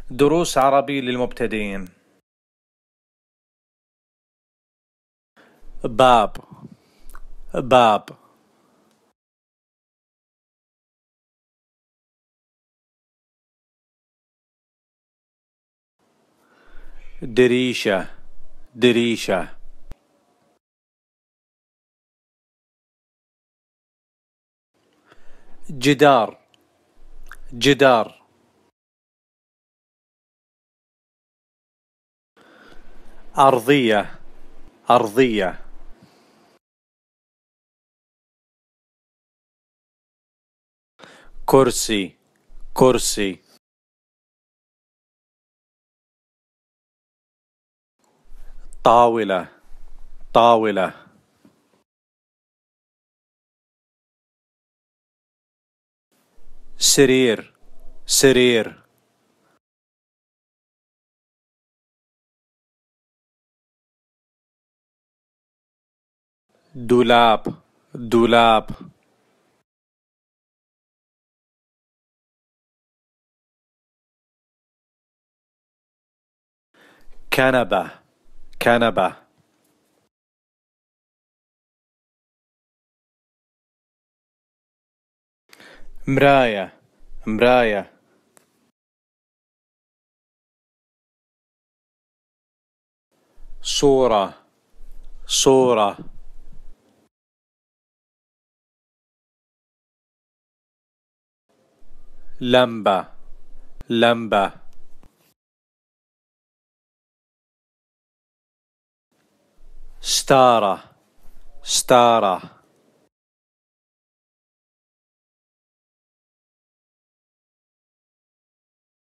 دروس عربي للمبتدئين. باب باب دريشة دريشة جدار جدار أرضية أرضية كرسي كرسي طاولة طاولة سرير سرير دولاب دولاب كنبة كنبة مراية مراية صورة صورة لمبة لمبة ستارة ستارة